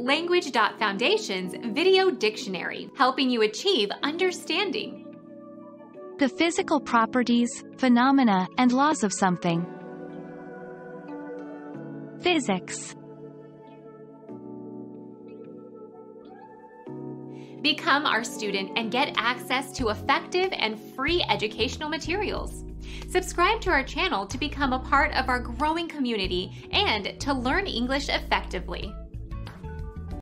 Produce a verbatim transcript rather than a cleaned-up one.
Language dot Foundation's Video Dictionary, helping you achieve understanding. The physical properties, phenomena, and laws of something. Physics. Become our student and get access to effective and free educational materials. Subscribe to our channel to become a part of our growing community and to learn English effectively.